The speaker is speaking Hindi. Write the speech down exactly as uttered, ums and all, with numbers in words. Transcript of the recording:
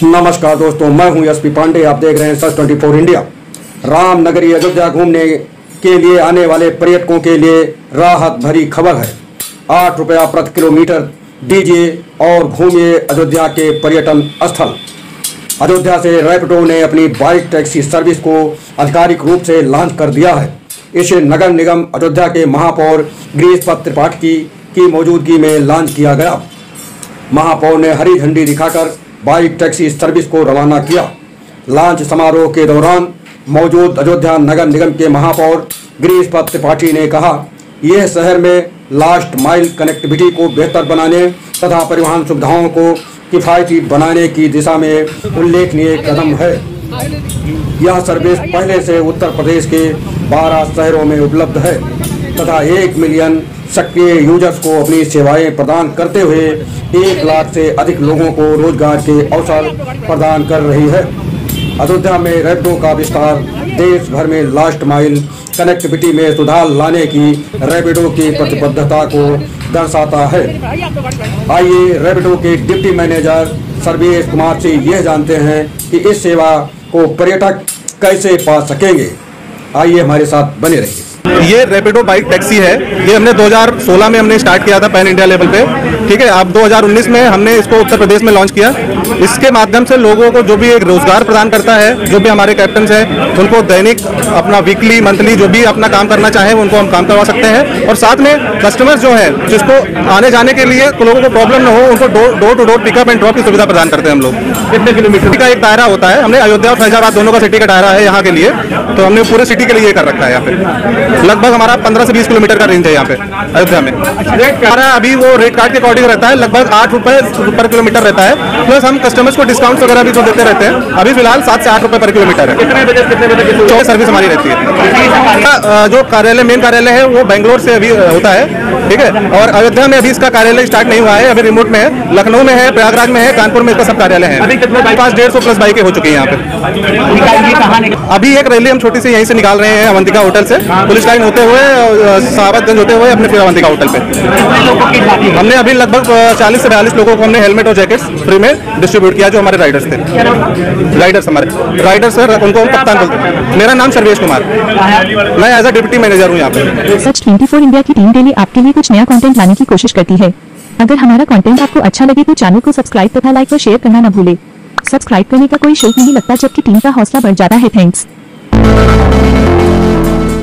नमस्कार दोस्तों, मैं हूं एस पी पांडे। आप देख रहे हैं Sach twenty four India. Ramnagari Ayodhya घूमने के लिए आने वाले पर्यटकों के लिए राहत भरी खबर है। आठ रुपया प्रति किलोमीटर दीजिए और घूमिए अयोध्या के पर्यटन स्थल। अयोध्या से रैपिडो ने अपनी बाइक टैक्सी सर्विस को आधिकारिक रूप से लॉन्च कर दिया है। इसे नगर निगम अयोध्या के महापौर गिरीश त्रिपाठी की मौजूदगी में लॉन्च किया गया। महापौर ने हरी झंडी दिखाकर बाइक टैक्सी सर्विस को रवाना किया। लॉन्च समारोह के दौरान मौजूद अयोध्या नगर निगम के महापौर गिरीश त्रिपाठी ने कहा, यह शहर में लास्ट माइल कनेक्टिविटी को बेहतर बनाने तथा परिवहन सुविधाओं को किफ़ायती बनाने की दिशा में उल्लेखनीय कदम है। यह सर्विस पहले से उत्तर प्रदेश के बारह शहरों में उपलब्ध है तथा एक मिलियन सक्रिय यूजर्स को अपनी सेवाएं प्रदान करते हुए एक लाख से अधिक लोगों को रोजगार के अवसर प्रदान कर रही है। अयोध्या में रैपिडो का विस्तार देश भर में लास्ट माइल कनेक्टिविटी में सुधार लाने की रैपिडो की प्रतिबद्धता को दर्शाता है। आइए रैपिडो के डिप्टी मैनेजर सर्वेश कुमार से यह जानते हैं कि इस सेवा को पर्यटक कैसे पा सकेंगे। आइए हमारे साथ बने रहिए। ये रैपिडो बाइक टैक्सी है। ये हमने दो हज़ार सोलह में हमने स्टार्ट किया था पैन इंडिया लेवल पे, ठीक है। अब दो हज़ार उन्नीस में हमने इसको उत्तर प्रदेश में लॉन्च किया। इसके माध्यम से लोगों को जो भी एक रोजगार प्रदान करता है, जो भी हमारे कैप्टन हैं उनको दैनिक अपना वीकली मंथली जो भी अपना काम करना चाहे उनको हम काम करवा सकते हैं। और साथ में कस्टमर्स जो है जिसको आने जाने के लिए तो लोगों को प्रॉब्लम न हो, उनको door to door pickup and drop की सुविधा प्रदान करते हैं हम लोग। कितने किलोमीटर का एक दायरा होता है, हमने अयोध्या और फैजाबाद दोनों का सिटी का दायरा है यहाँ के लिए, तो हमने पूरे सिटी के लिए कर रखा है। यहाँ पे लगभग हमारा पंद्रह से बीस किलोमीटर का रेंज है यहाँ पे अयोध्या में। हमारा अभी वो रेट कार्ड के अकॉर्डिंग रहता है, लगभग आठ रुपए पर किलोमीटर रहता है। प्लस हम कस्टमर्स को डिस्काउंट वगैरह भी तो देते रहते हैं। अभी फिलहाल सात से आठ रुपए पर किलोमीटर है। कितने बजे कितने बजे की सर्विस हमारी रहती है। जो कार्यालय मेन कार्यालय है वो बेंगलोर से अभी होता है, ठीक है। और अयोध्या में अभी इसका कार्यालय स्टार्ट नहीं हुआ है, अभी रिमोट में है। लखनऊ में है, प्रयागराज में है, कानपुर में इसका सब कार्यालय है। अभी पास डेढ़ सौ प्लस बाइकें हो चुकी है यहाँ पे। अभी एक रैली हम छोटी सी यहीं से निकाल रहे हैं अवंतिका होटल से, पुलिस लाइन होते हुए साहबगंज होते हुए अपने फिर अवंतिका होटल पे। हमने अभी लगभग चालीस से बयालीस लोगों को हमने हेलमेट और जैकेट्स फ्री में डिस्ट्रीब्यूट किया, जो हमारे राइडर्स थे। राइडर्स हमारे राइडर्स सर, उनको हम कप्तान बोलते हैं। मेरा नाम सर्वेश कुमार, मैं एज अ डिप्टी मैनेजर हूँ यहाँ पे। सच ट्वेंटी फोर इंडिया की टीम डेली आपके लिए कुछ नया कंटेंट लाने की कोशिश करती है। अगर हमारा कंटेंट आपको अच्छा लगे तो चैनल को सब्सक्राइब तथा लाइक और शेयर करना न भूले। सब्सक्राइब करने का कोई शुल्क नहीं लगता, जबकि टीम का हौसला बढ़ जाता है। थैंक्स।